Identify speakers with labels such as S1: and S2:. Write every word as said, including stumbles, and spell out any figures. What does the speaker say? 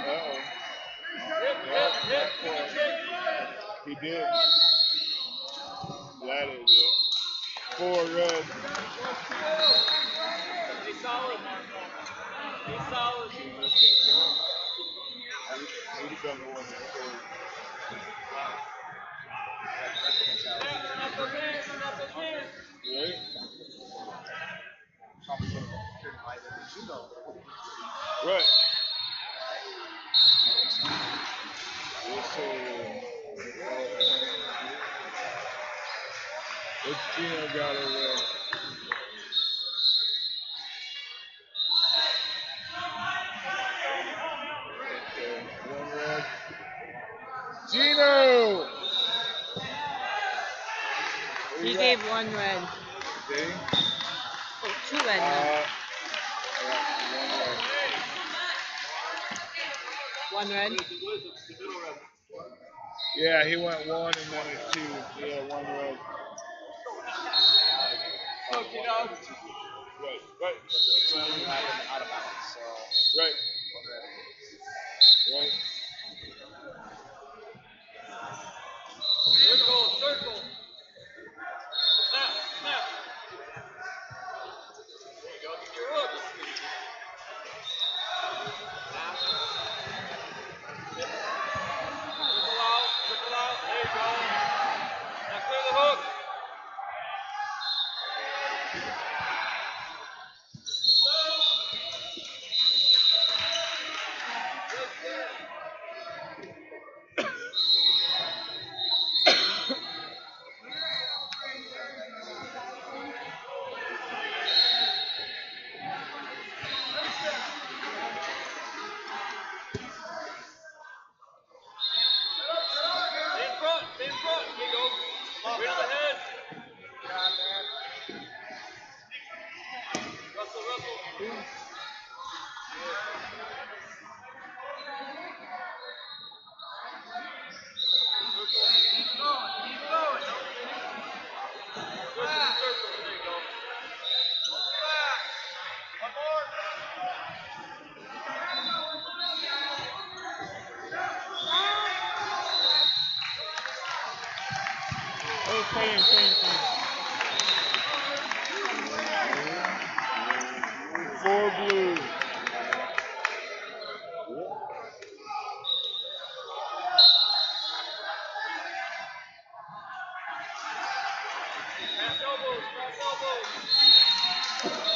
S1: Uh-oh. Yeah, he did. That is it. Four red.
S2: He's solid. He's solid.
S1: He'd have done the one that scored.
S2: Snap those hands, snap those hands.
S1: Right? Right. Whistle. What's Gino got over there? Okay, one red. Gino!
S3: He gave one red.
S1: Did he?
S3: Oh, two red now.
S1: Uh, yeah, one red.
S3: One red.
S1: Yeah, he went one and then a two. Yeah, one red.
S2: Look, you know.
S1: Right, right.
S4: Out of bounds, so.
S1: Right. Right.
S2: Circle, circle. Snap, snap. There you go, get your hook. Snap. Triple out, triple out. There you go. Now clear the hook. Stay in front, stay in front. Here you go. Right to the head. Russell, Russell. Keep going, keep going. Circle, circle. There you go. Back. One more.
S3: Oh, clean, clean, clean.
S1: Four blue.
S2: Pass elbows, pass elbows.